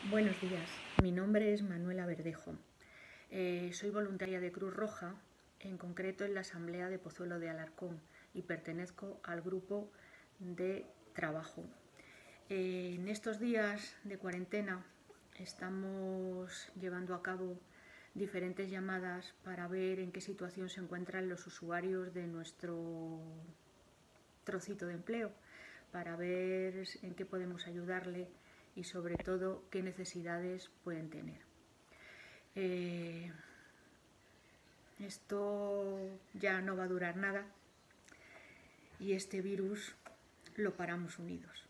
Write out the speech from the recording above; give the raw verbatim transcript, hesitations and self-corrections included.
Buenos días, mi nombre es Manuela Verdejo. Eh, soy voluntaria de Cruz Roja, en concreto en la Asamblea de Pozuelo de Alarcón, y pertenezco al grupo de trabajo. Eh, en estos días de cuarentena estamos llevando a cabo diferentes llamadas para ver en qué situación se encuentran los usuarios de nuestro trocito de empleo, para ver en qué podemos ayudarle y sobre todo qué necesidades pueden tener. Eh, esto ya no va a durar nada y este virus lo paramos unidos.